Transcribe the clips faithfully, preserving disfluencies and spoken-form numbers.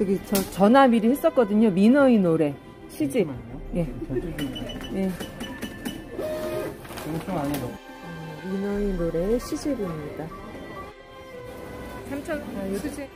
저기 저 전화 미리 했었거든요. 민어의 노래 시집. 예. 예. 엄청 안 해도. 민어의 노래 시집입니다. 삼천 원. 아, 수집.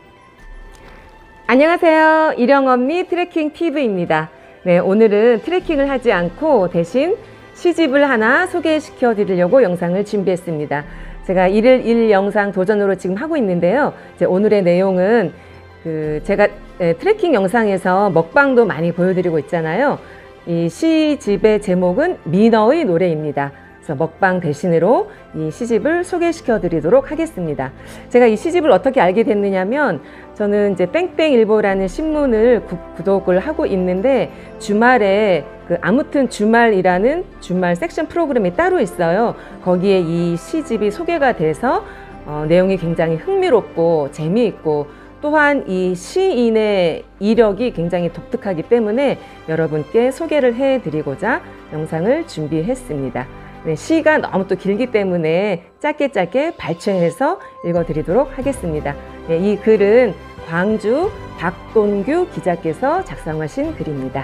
안녕하세요. 일영언니 트레킹 티비입니다. 네, 오늘은 트레킹을 하지 않고 대신 시집을 하나 소개시켜 드리려고 영상을 준비했습니다. 제가 일일 일 영상 도전으로 지금 하고 있는데요. 이제 오늘의 내용은 그 제가 트레킹 영상에서 먹방도 많이 보여드리고 있잖아요. 이 시집의 제목은 민어의 노래입니다. 그래서 먹방 대신으로 이 시집을 소개시켜 드리도록 하겠습니다. 제가 이 시집을 어떻게 알게 됐느냐면, 저는 이제 뺑뺑일보라는 신문을 구, 구독을 하고 있는데, 주말에 그 아무튼 주말이라는 주말 섹션 프로그램이 따로 있어요. 거기에 이 시집이 소개가 돼서 어, 내용이 굉장히 흥미롭고 재미있고, 또한 이 시인의 이력이 굉장히 독특하기 때문에 여러분께 소개를 해드리고자 영상을 준비했습니다. 네, 시가 너무 또 길기 때문에 짧게 짧게 발췌해서 읽어드리도록 하겠습니다. 네, 이 글은 광주 박돈규 기자께서 작성하신 글입니다.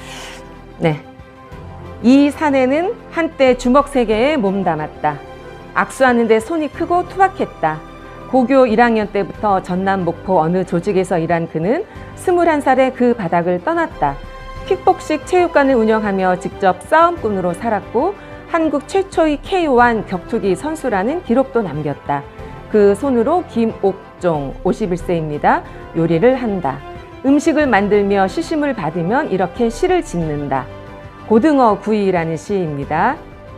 네, 이 산에는 한때 주먹 세 개에 몸담았다. 악수하는 데 손이 크고 투박했다. 고교 일 학년 때부터 전남 목포 어느 조직에서 일한 그는 스물한 살에 그 바닥을 떠났다. 킥복식 체육관을 운영하며 직접 싸움꾼으로 살았고, 한국 최초의 케이오원 격투기 선수라는 기록도 남겼다. 그 손으로 김옥종 오십일 세입니다. 요리를 한다. 음식을 만들며 시심을 받으면 이렇게 시를 짓는다. 고등어 구이라는 시입니다.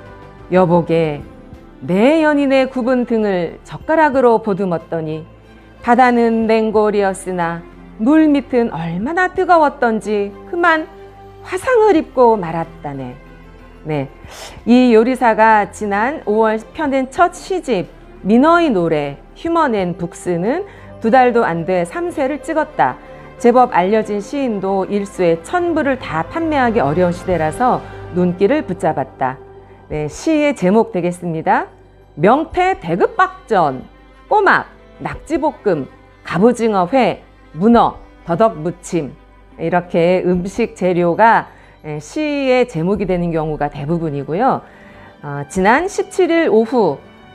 여보게 내 연인의 굽은 등을 젓가락으로 보듬었더니 바다는 냉골이었으나 물 밑은 얼마나 뜨거웠던지 그만 화상을 입고 말았다네. 네, 이 요리사가 지난 오월 펴낸 첫 시집 민어의 노래 휴먼 앤 북스는 두 달도 안 돼 삼 세를 찍었다. 제법 알려진 시인도 일수에 천 부를 다 판매하기 어려운 시대라서 눈길을 붙잡았다. 네, 시의 제목 되겠습니다. 명태 대급박전, 꼬막, 낙지볶음, 갑오징어 회, 문어, 더덕무침, 이렇게 음식 재료가 시의 제목이 되는 경우가 대부분이고요. 어, 지난 십칠 일 오후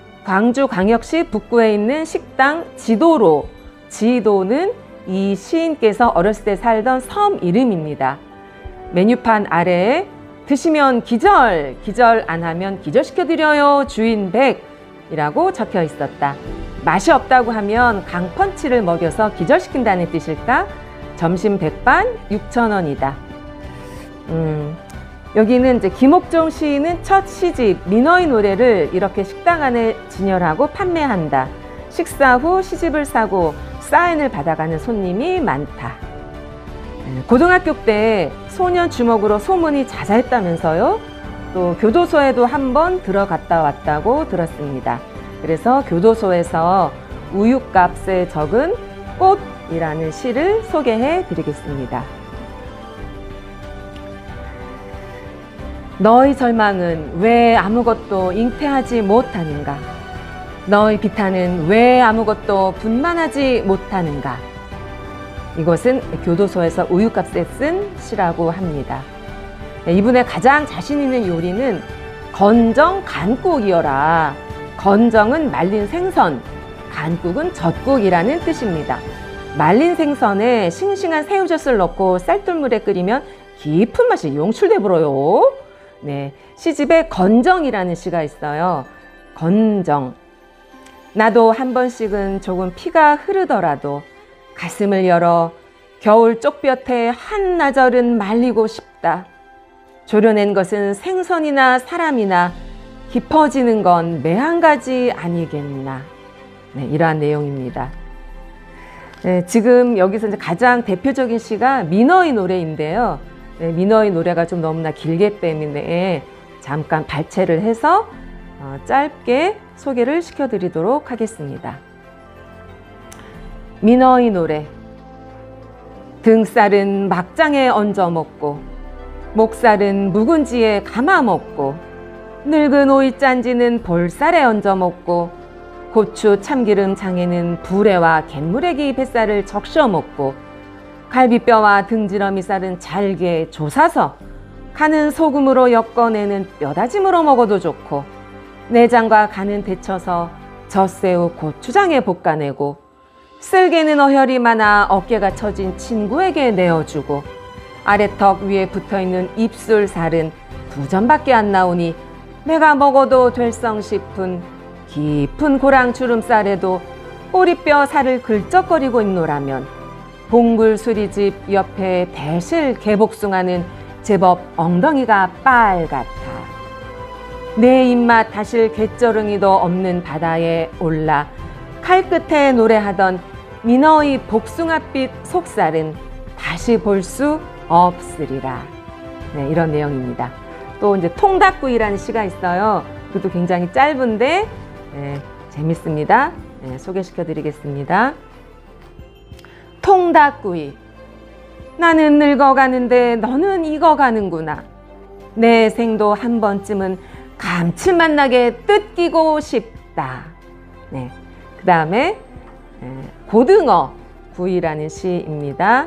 광주광역시 북구에 있는 식당 지도로, 지도는 이 시인께서 어렸을 때 살던 섬 이름입니다. 메뉴판 아래에 드시면 기절, 기절 안 하면 기절시켜드려요 주인 백이라고 적혀 있었다. 맛이 없다고 하면 강펀치를 먹여서 기절시킨다는 뜻일까? 점심 백반 육천 원이다. 음, 여기는 이제 김옥종 시인은 첫 시집 민어의 노래를 이렇게 식당 안에 진열하고 판매한다. 식사 후 시집을 사고 사인을 받아가는 손님이 많다. 고등학교 때 소년 주먹으로 소문이 자자했다면서요? 또 교도소에도 한번 들어갔다 왔다고 들었습니다. 그래서 교도소에서 우유값에 적은 꽃이라는 시를 소개해 드리겠습니다. 너의 절망은 왜 아무것도 잉태하지 못하는가? 너의 비탄은 왜 아무것도 분만하지 못하는가? 이것은 교도소에서 우유값에 쓴 시라고 합니다. 이분의 가장 자신 있는 요리는 건정 간국이어라. 건정은 말린 생선, 간국은 젓국이라는 뜻입니다. 말린 생선에 싱싱한 새우젓을 넣고 쌀뜨물에 끓이면 깊은 맛이 용출돼 불어요. 네, 시집에 건정이라는 시가 있어요. 건정. 나도 한 번씩은 조금 피가 흐르더라도 가슴을 열어 겨울 쪽볕에 한나절은 말리고 싶다. 조려낸 것은 생선이나 사람이나 깊어지는 건 매 한 가지 아니겠나. 네, 이러한 내용입니다. 네, 지금 여기서 이제 가장 대표적인 시가 민어의 노래인데요. 네, 민어의 노래가 좀 너무나 길기 때문에 잠깐 발췌를 해서 어, 짧게 소개를 시켜드리도록 하겠습니다. 민어의 노래. 등살은 막장에 얹어 먹고 목살은 묵은지에 감아 먹고 늙은 오이짠지는 볼살에 얹어 먹고 고추 참기름 장에는 부래와 갯무래기 뱃살을 적셔 먹고 갈비뼈와 등지러미 쌀은 잘게 조사서 간은 소금으로 엮어내는 뼈다짐으로 먹어도 좋고, 내장과 간은 데쳐서 젖새우, 고추장에 볶아내고, 쓸개는 어혈이 많아 어깨가 처진 친구에게 내어주고, 아래턱 위에 붙어있는 입술살은 두 점밖에 안 나오니 내가 먹어도 될성 싶은 깊은 고랑주름살에도 꼬리뼈 살을 긁적거리고 있노라면, 봉굴 수리집 옆에 대실 개복숭아는 제법 엉덩이가 빨갛다. 내 입맛 다실 갯저릉이도 없는 바다에 올라 칼끝에 노래하던 민어의 복숭아빛 속살은 다시 볼 수 없으리라. 네, 이런 내용입니다. 또 이제 통닭구이라는 시가 있어요. 그것도 굉장히 짧은데 네, 재밌습니다. 네, 소개시켜 드리겠습니다. 통닭구이. 나는 늙어가는데 너는 익어가는구나. 내 생도 한 번쯤은 감칠맛 나게 뜯기고 싶다. 네, 그 다음에 고등어 구이라는 시입니다.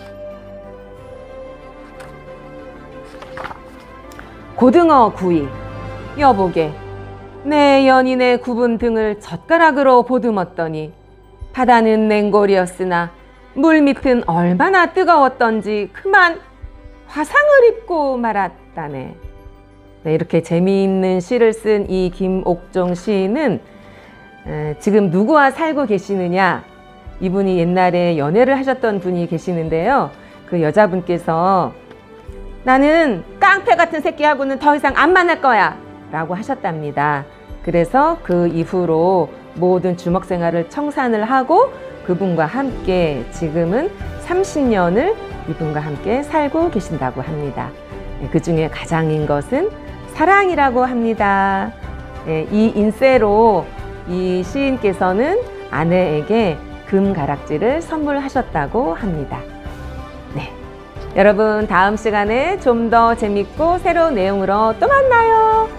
고등어 구이. 여보게, 내 연인의 굽은 등을 젓가락으로 보듬었더니 바다는 냉골이었으나 물밑은 얼마나 뜨거웠던지 그만 화상을 입고 말았다네. 네, 이렇게 재미있는 시를 쓴 이 김옥종 시인은 에, 지금 누구와 살고 계시느냐, 이분이 옛날에 연애를 하셨던 분이 계시는데요. 그 여자분께서 나는 깡패 같은 새끼하고는 더 이상 안 만날 거야 라고 하셨답니다. 그래서 그 이후로 모든 주먹 생활을 청산을 하고 그분과 함께 지금은 삼십 년을 이분과 함께 살고 계신다고 합니다. 그 중에 가장인 것은 사랑이라고 합니다. 이 인세로 이 시인께서는 아내에게 금가락지를 선물하셨다고 합니다. 네, 여러분 다음 시간에 좀 더 재밌고 새로운 내용으로 또 만나요.